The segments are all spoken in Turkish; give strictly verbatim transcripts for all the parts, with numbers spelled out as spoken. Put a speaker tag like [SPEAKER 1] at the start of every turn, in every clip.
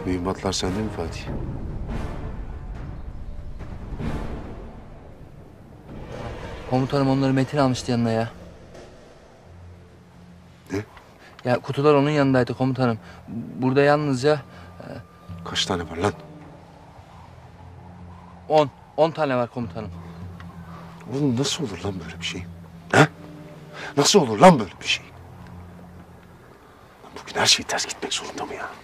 [SPEAKER 1] Mühimmatlar sende mi Fatih?
[SPEAKER 2] Komutanım onları Metin almıştı yanına ya.
[SPEAKER 1] Ne?
[SPEAKER 2] Ya kutular onun yanındaydı komutanım. Burada yalnızca... E,
[SPEAKER 1] Kaç tane var lan?
[SPEAKER 2] on. On tane var komutanım.
[SPEAKER 1] Oğlum nasıl olur lan böyle bir şey? He? Nasıl olur lan böyle bir şey? Bugün her şey ters gitmek zorunda mı ya?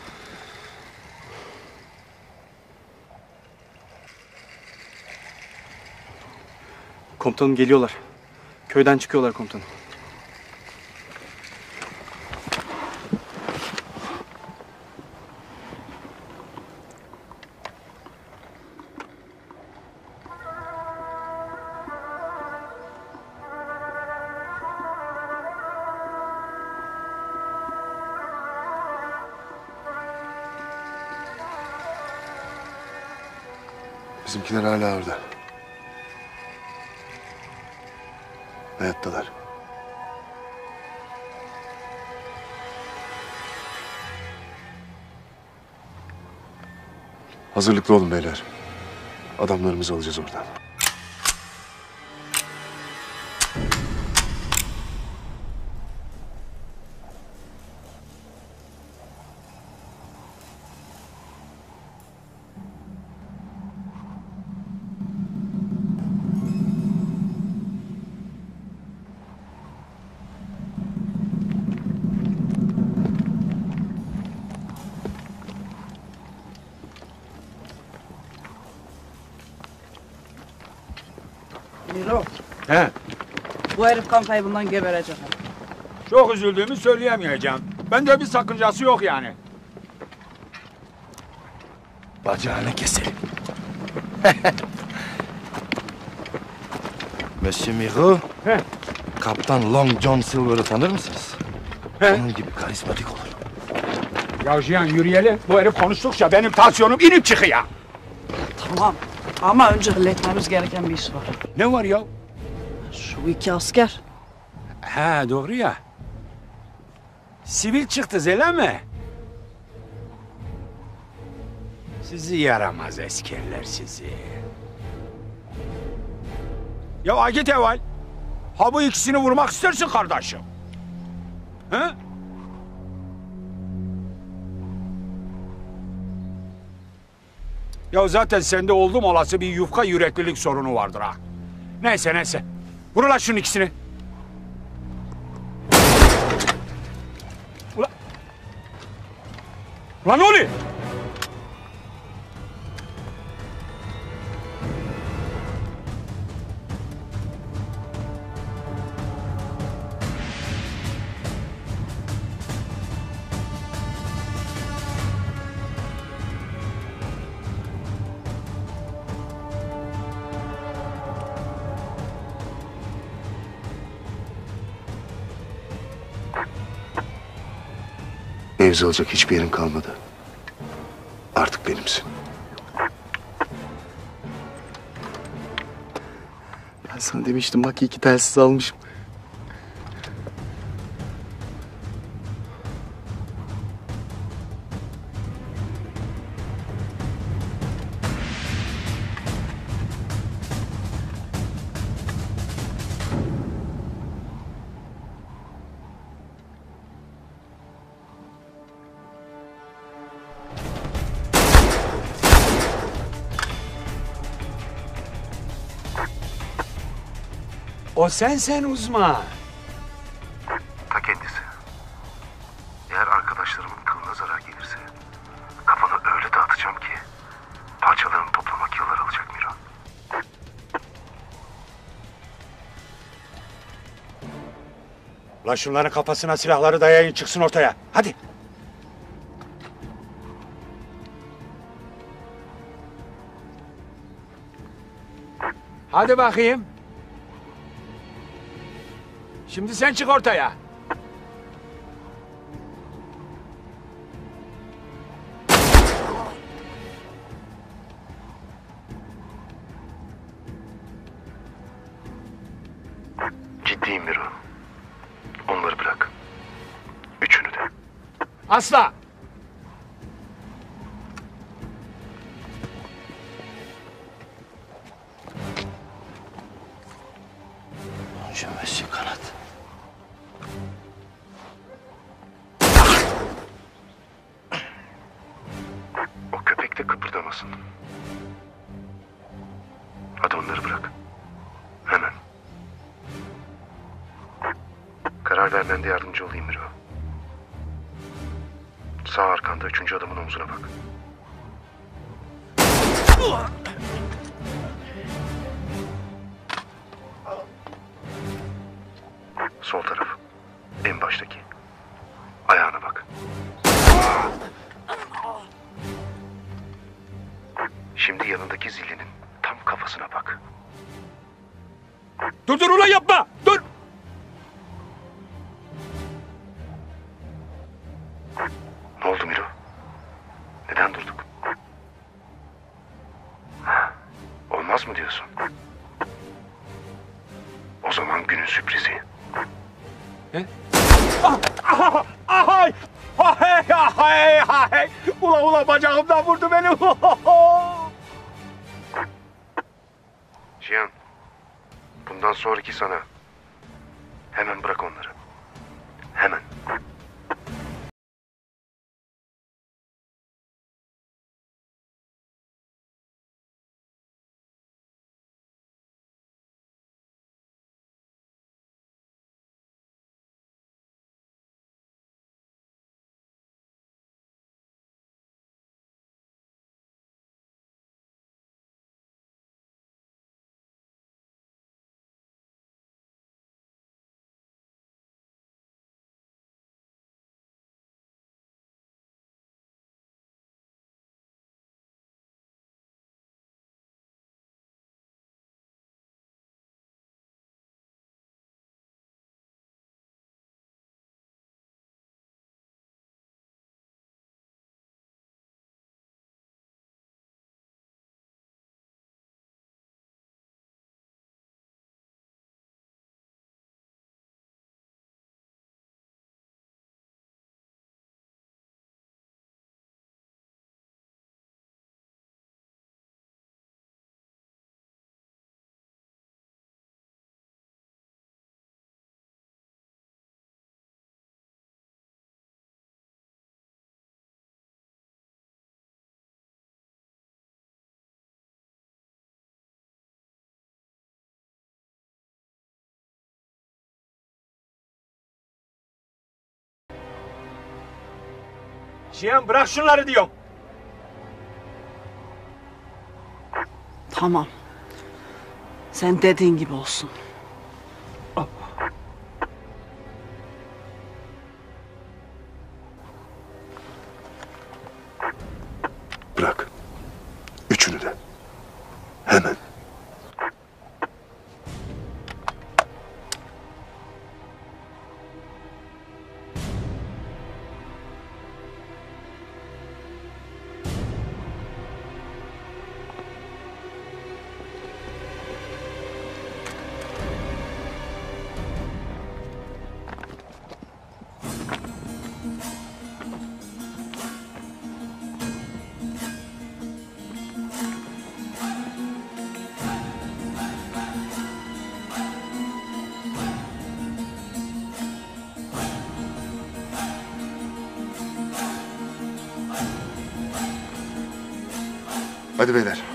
[SPEAKER 3] Komutanım geliyorlar. Köyden çıkıyorlar komutanım.
[SPEAKER 1] Bizimkiler hala orada. Hayattalar. Hazırlıklı olun beyler. Adamlarımızı alacağız oradan.
[SPEAKER 4] Miro,
[SPEAKER 5] He,
[SPEAKER 4] bu herif kan kaybından geberecek.
[SPEAKER 5] çok üzüldüğümü söyleyemeyeceğim. Bende bir sakıncası yok yani.
[SPEAKER 6] Bacağını keselim. Monsieur Miro,
[SPEAKER 5] He.
[SPEAKER 6] Kaptan Long John Silver'ı tanır mısınız?
[SPEAKER 5] He.
[SPEAKER 6] Onun gibi karizmatik olur.
[SPEAKER 5] Ya Cihan yürüyelim. Bu herif konuştukça benim tansiyonum inip çıkıyor.
[SPEAKER 4] Tamam, ama önce halletmemiz gereken bir iş var.
[SPEAKER 5] Ne var ya?
[SPEAKER 4] Şu iki asker.
[SPEAKER 5] He doğru ya. Sivil çıktı öyle mi? Sizi yaramaz askerler sizi. Ya Agit Eval, ha bu ikisini vurmak istersin kardeşim. He? Ya zaten sende oldum olası bir yufka yüreklilik sorunu vardır ha. Neyse neyse. Vur lan şunun ikisini. Ulan. Ulan ne oluyor?
[SPEAKER 1] Mevzu alacak hiçbir yerin kalmadı. Artık benimsin.
[SPEAKER 3] Ben sana demiştim bak iyi ki telsiz almışım.
[SPEAKER 5] O sensen uzman.
[SPEAKER 1] Ta kendisi. Eğer arkadaşlarımın kılına zarar gelirse kafanı öyle dağıtacağım ki parçalarını toplamak yıllar alacak Miro.
[SPEAKER 5] La şunların kafasına silahları dayayın çıksın ortaya. Hadi. Hadi bakayım. Şimdi sen çık ortaya.
[SPEAKER 1] Ciddiyim Miro. Onları bırak. Üçünü de.
[SPEAKER 5] Asla.
[SPEAKER 1] olmasın. Hadi onları bırak. Hemen. Karar vermende yardımcı olayım Miro. Sağ arkanda üçüncü adamın omzuna bak. Sol taraf. En baştaki. Ayağına bak. Şimdi yanındaki zillinin tam kafasına bak.
[SPEAKER 5] Dur dur ulan yapma. Dur.
[SPEAKER 1] Ne oldu Miro? Neden durduk? Olmaz mı diyorsun? O zaman günün sürprizi.
[SPEAKER 5] Ahay! Ahay! Ahay! Ahay! Ula ula bacağımdan vurdu beni.
[SPEAKER 1] Cihan, bundan sonraki sana. Hemen bırak onları. Hemen.
[SPEAKER 5] Cihan bırak şunları diyorum.
[SPEAKER 4] Tamam. Sen dediğin gibi olsun.
[SPEAKER 1] Bırak. Üçünü de. Hemen. Hadi beyler.